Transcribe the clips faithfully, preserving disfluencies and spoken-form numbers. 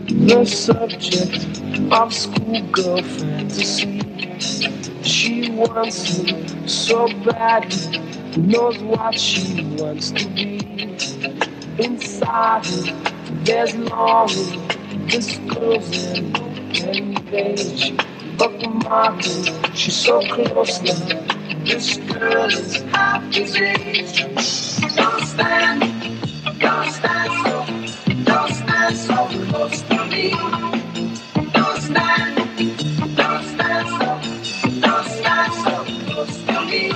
the subject of schoolgirl fantasy. She wants him so badly, knows what she wants to be. Inside her, there's longing. This girl's in an page, bookmarking. She's so close now. This girl is half his age. Don't stand, don't stand so, don't stand so close to me. Don't stand, don't stand so, don't stand so close to me.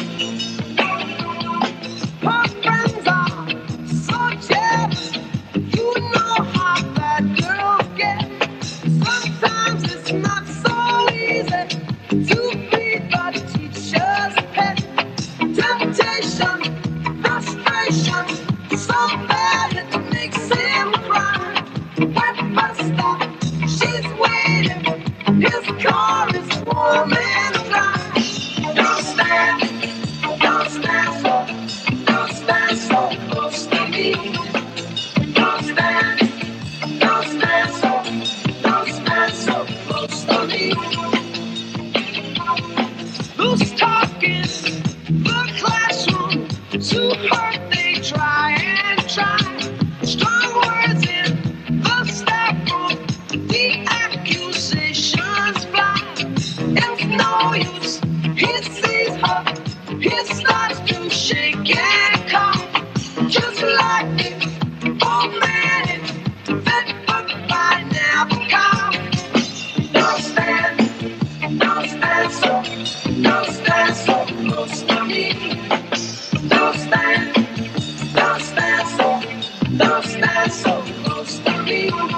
Her friends are so jealous. You know how that girl gets. Sometimes it's not so easy to be the teacher's pet. Temptation, frustration, so bad it makes him cry. When bus stop, she's waiting. His car is warm and dry. Don't stand, don't stand so, don't stand so close to me. Don't stand, don't stand so, don't stand so close to me. Who's talking? The classroom, to hurt they try and try. Strong words in the staff room, the accusations fly. It's no use, he sees her, he starts to shake and cough. Just like this old man that book by Nabokov. Don't stand, don't stand so, don't stand so close to me. Don't stand, don't stand so, don't stand so close to me.